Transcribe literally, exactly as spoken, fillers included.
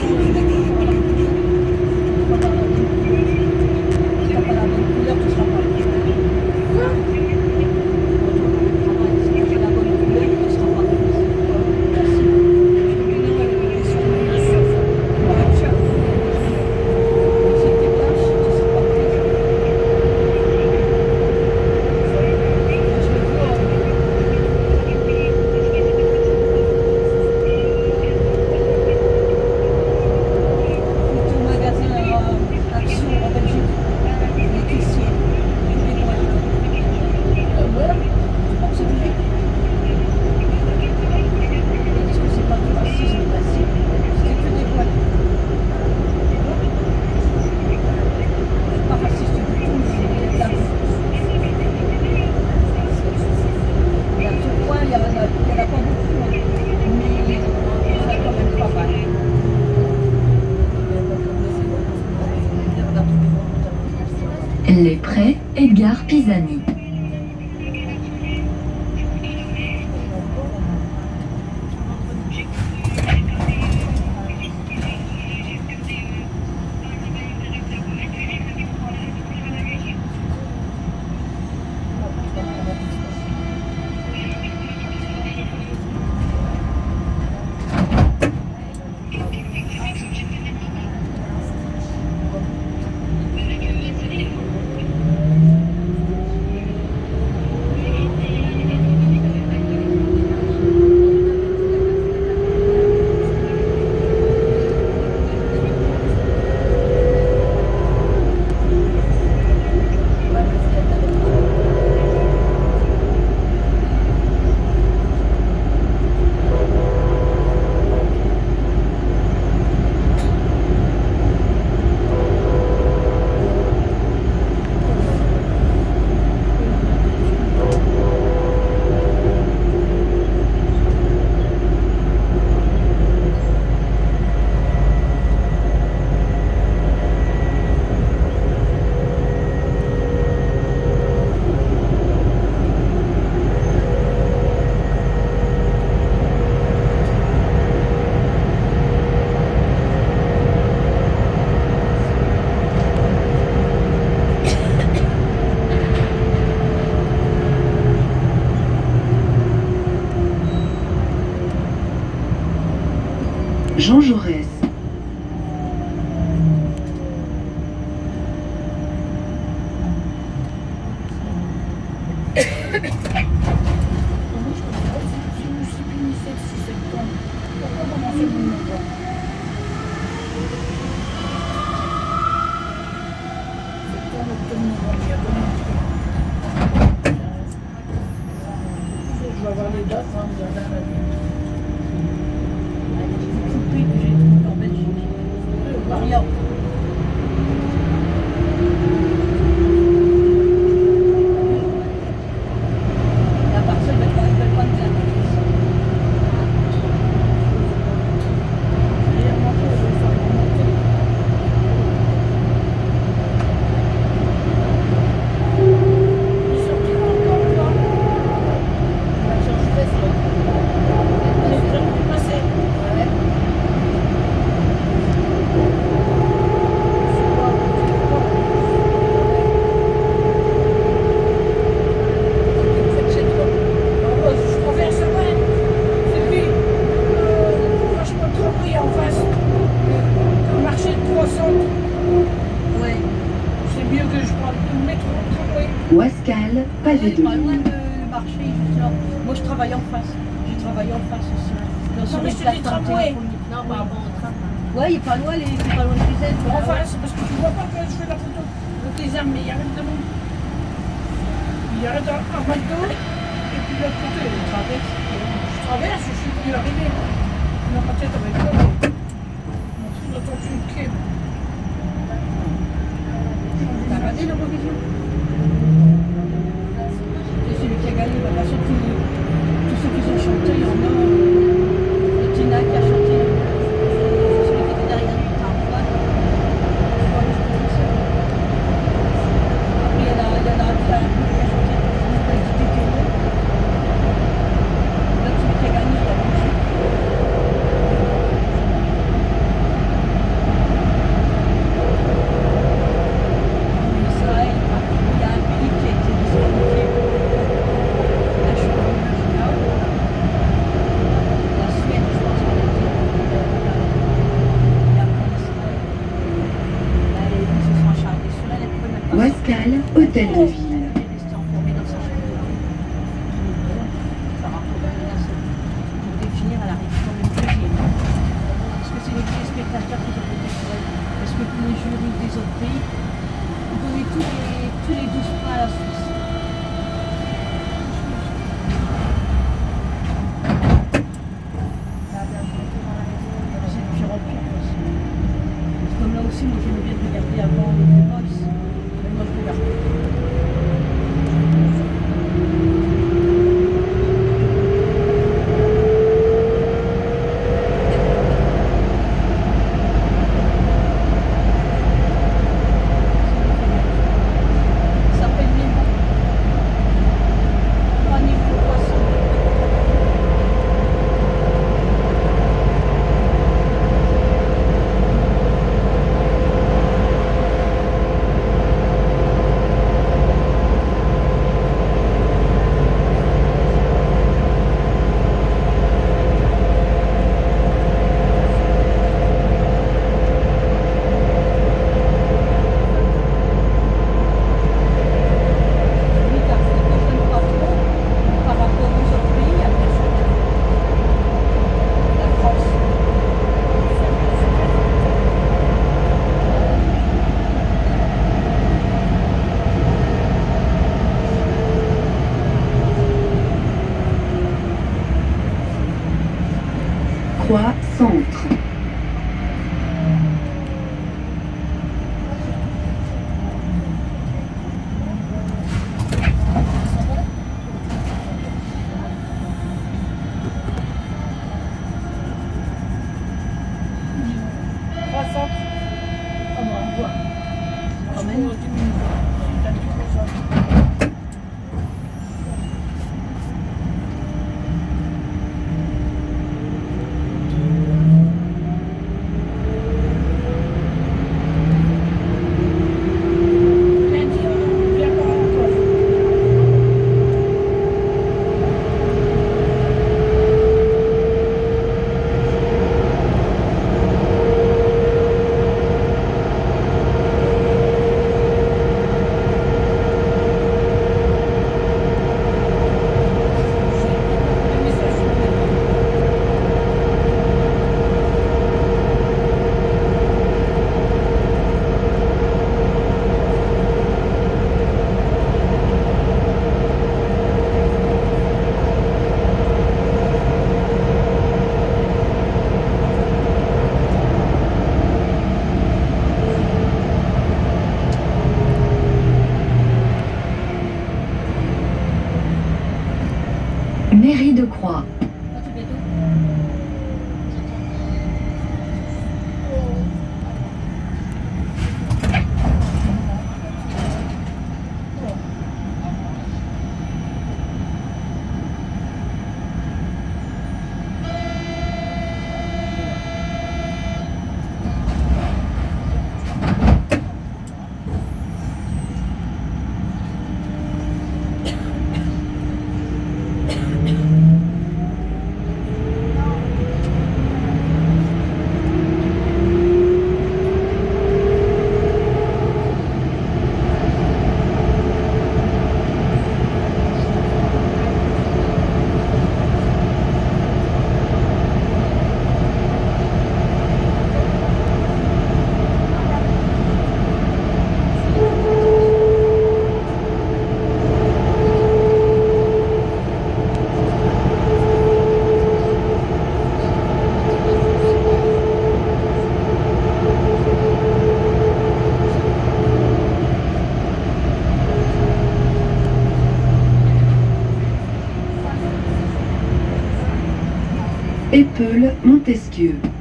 Les Prés, Edgar Pisani. Jean Jaurès. Je vais avoir les dates, hein, vous avez la vie. En Belgique. Maria. Et à partir de quand ils veulent prendre des indices. Ils sont qui encore là? Je fais ça. On est vraiment dépassé. Ouais. Ouascal, pavé de pas loin Lille. de marché, justement. Moi je travaille en face. J'ai travaillé en face aussi. Dans Non, mais c'est des tramways. Non, par rapport au tram. Ouais, il est pas loin, les, c'est pas loin de l'usine. En face, parce que tu vois pas quand je fais la photo. Donc les armes, mais il y a rien de monde. Il y a un McDo, et puis de l'autre côté, je traverse. Je traverse, je suis venu arriver. On a pas tête avec toi. On attend sur le quai. T'as regardé l'Eurovision? C'est celui qui a gagné, bah, pas sorti. Tous ceux qui ont chanté, il y en a. Euh, Tina qui a chanté. Celui qui était derrière lui, Antoine. Je crois que c'était ça. Après, il y en a, il y en a un qui a chanté. C'était Théo. Là, celui qui a gagné, il y a Brigitte. escale, hôtel de ville. Elle est restée enfermée dans sa chambre d'hôtel. Par rapport à la seule. Pour définir, elle arrive quand même deuxième. Est-ce que c'est les téléspectateurs qui ont voté pour elle? Est-ce que tous les jurys des autres pays ont donné tous les, tous les douze points à la Suisse? C'est de pire en pire. Comme là aussi, moi j'aimais bien regarder avant The Voice. Mais moi je regarde. Ça s'appelle Nemo. Pas Nemo Poisson. Oui, car ça ne fonctionne pas trop par rapport aux autres pays. Après, c'est la France. Croix, centre. Trois centres. Oh, bon, on voit. Quand même. Pour diminuer. T'as dit trois centres. Lundi, on vient pas encore. Le message sur le Mairie de Croix. Ah, tu fais tout. Épeule, Montesquieu.